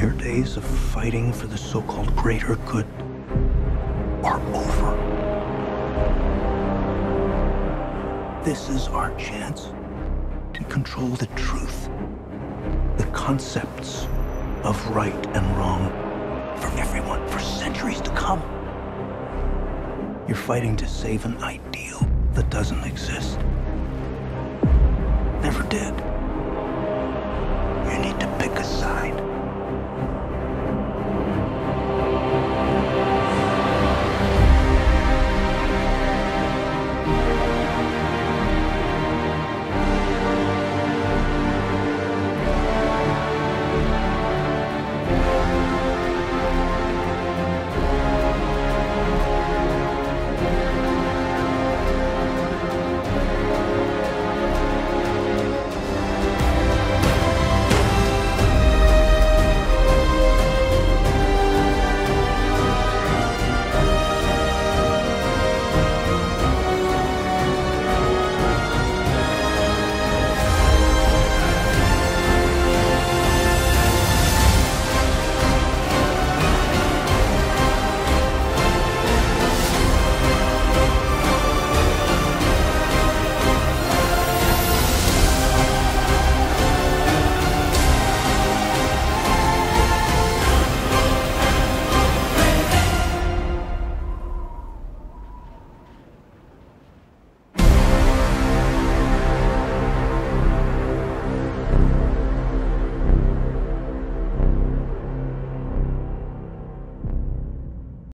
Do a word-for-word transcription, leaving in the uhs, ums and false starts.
Your days of fighting for the so-called greater good are over. This is our chance to control the truth, the concepts of right and wrong for everyone for centuries to come. You're fighting to save an ideal that doesn't exist. Never did. You need to pick a side.